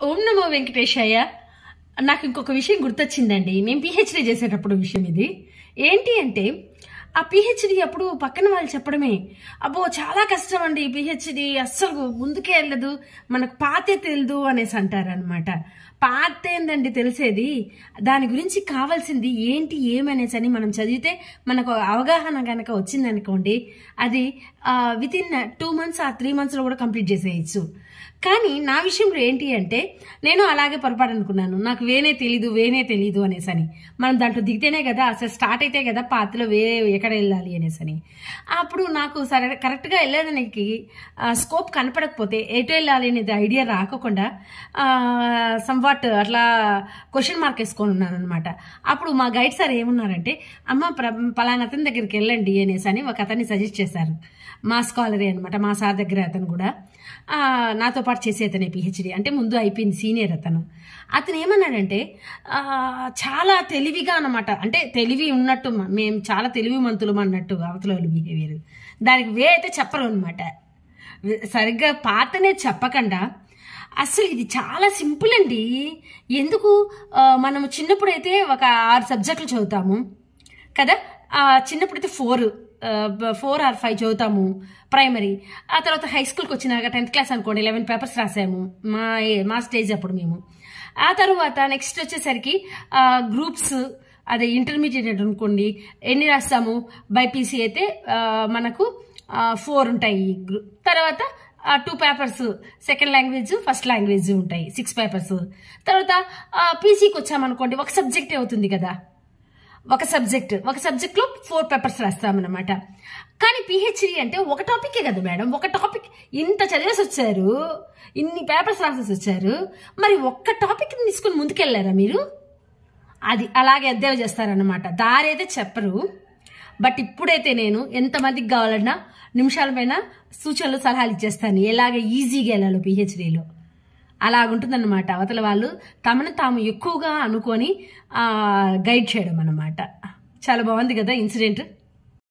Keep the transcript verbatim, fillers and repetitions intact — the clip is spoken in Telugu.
ఓం నమో వెంకటేశయ్య. నాకు ఇంకొక విషయం గుర్తొచ్చిందండి. మేము పిహెచ్డి చేసేటప్పుడు విషయం ఇది ఏంటి అంటే, ఆ పిహెచ్డి అప్పుడు పక్కన వాళ్ళు చెప్పడమే, అబ్బో చాలా కష్టం అండి పిహెచ్డి, అస్సలు ముందుకే వెళ్ళదు, మనకు పాతే తెలియదు అనేసి అంటారనమాట. పాత ఏందండి తెలిసేది, దాని గురించి కావాల్సింది ఏంటి ఏమనేసి అని మనం చదివితే మనకు అవగాహన కనుక వచ్చిందనుకోండి, అది విత్ ఇన్ టూ మంత్స్ ఆ త్రీ మంత్స్లో కూడా కంప్లీట్ చేసేయచ్చు. కానీ నా విషయంలో ఏంటి అంటే, నేను అలాగే పొరపాటు అనుకున్నాను, నాకు వేనే తెలీదు వేనే తెలీదు అనేసి అని. మనం దాంట్లో దిగితేనే కదా అసలు స్టార్ట్ అయితే కదా పాతలో వే ఎక్కడ వెళ్ళాలి అనేసి అని. అప్పుడు నాకు సరే కరెక్ట్గా వెళ్ళేదానికి స్కోప్ కనపడకపోతే ఎటు వెళ్ళాలి అనేది ఐడియా రాకుండా సంవాట్ అట్లా క్వశ్చన్ మార్క్ వేసుకొని ఉన్నాను అనమాట. అప్పుడు మా గైడ్ సార్ ఏమున్నారంటే, అమ్మ పలానా అతని దగ్గరికి వెళ్ళండి అనేసి అని ఒక అతన్ని సజెస్ట్ చేశారు. మా స్కాలరీ అనమాట, మా సార్ దగ్గర అతను కూడా నాతో పాటు చేసే అతనే పిహెచ్డి, అంటే ముందు అయిపోయింది సీనియర్ అతను. అతను ఏమన్నాడంటే, చాలా తెలివిగా అనమాట, అంటే తెలివి ఉన్నట్టు మేము చాలా తెలివి మంతులం అన్నట్టు అవతల వాళ్ళు బిహేవియర్, దానికి వే అయితే చెప్పరు అనమాట. సరిగ్గా పాతనే చెప్పకుండా అసలు ఇది చాలా సింపుల్ అండి. ఎందుకు మనం చిన్నప్పుడైతే ఒక ఆరు సబ్జెక్టులు చదువుతాము కదా, చిన్నప్పుడైతే ఫోర్ ఫోర్ ఆర్ ఫైవ్ చదువుతాము ప్రైమరీ. ఆ తర్వాత హై స్కూల్కి వచ్చినాక టెన్త్ క్లాస్ అనుకోండి లెవెన్ పేపర్స్ రాసాము మా మా స్టేజ్ అప్పుడు మేము. ఆ తర్వాత నెక్స్ట్ వచ్చేసరికి గ్రూప్స్, అదే ఇంటర్మీడియట్ అనుకోండి ఎన్ని రాస్తాము, బైపీసీ అయితే మనకు ఫోర్ ఉంటాయి. తర్వాత two papers second language first language ఉంటాయి, సిక్స్ పేపర్స్. తర్వాత పీసీకి వచ్చామనుకోండి ఒక సబ్జెక్టే అవుతుంది కదా, ఒక సబ్జెక్ట్ ఒక సబ్జెక్ట్లో ఫోర్ పేపర్స్ రాస్తామన్నమాట. కానీ పిహెచ్డి అంటే ఒక టాపికే కదా మేడం, ఒక టాపిక్ ఇంత చదివేసి వచ్చారు, ఇన్ని పేపర్స్ రాసేసి వచ్చారు, మరి ఒక్క టాపిక్ తీసుకుని ముందుకెళ్ళారా మీరు? అది అలాగే ఎద్దేవ చేస్తారనమాట, దారి అయితే చెప్పరు. బట్ ఇప్పుడైతే నేను ఎంతమందికి కావాలన్నా నిమిషాల పైన సూచనలు సలహాలు ఇచ్చేస్తాను, ఎలాగ ఈజీగా వెళ్ళాలో పిహెచ్డీలో. అలాగుంటుందన్నమాట అవతల వాళ్ళు తమను తాము ఎక్కువగా అనుకొని గైడ్ చేయడం అన్నమాట. చాలా బాగుంది కదా ఇన్సిడెంట్.